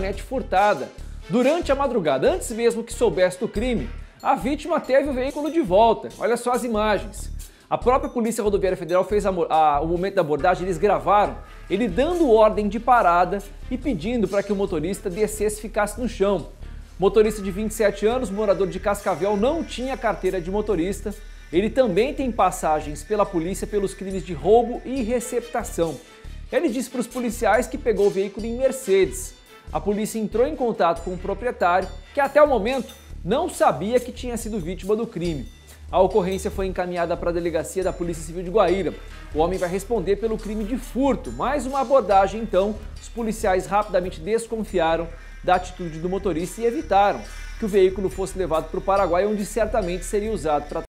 caminhonete furtada. Durante a madrugada, antes mesmo que soubesse do crime, a vítima teve o veículo de volta. Olha só as imagens. A própria Polícia Rodoviária Federal fez o momento da abordagem, eles gravaram ele dando ordem de parada e pedindo para que o motorista descesse e ficasse no chão. Motorista de 27 anos, morador de Cascavel, não tinha carteira de motorista. Ele também tem passagens pela polícia pelos crimes de roubo e receptação. Ele disse para os policiais que pegou o veículo em Mercedes. A polícia entrou em contato com o proprietário, que até o momento não sabia que tinha sido vítima do crime. A ocorrência foi encaminhada para a delegacia da Polícia Civil de Guaíra. O homem vai responder pelo crime de furto. Mais uma abordagem, então, os policiais rapidamente desconfiaram da atitude do motorista e evitaram que o veículo fosse levado para o Paraguai, onde certamente seria usado para